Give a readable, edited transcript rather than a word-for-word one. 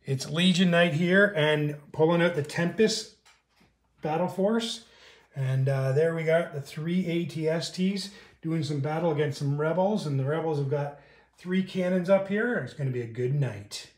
It's Legion Night here and pulling out the Tempest Battle Force. And there we got the 3 ATSTs doing some battle against some rebels. And the rebels have got 3 cannons up here. It's going to be a good night.